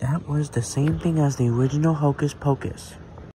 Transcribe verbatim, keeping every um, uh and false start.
That was the same thing as the original Hocus Pocus.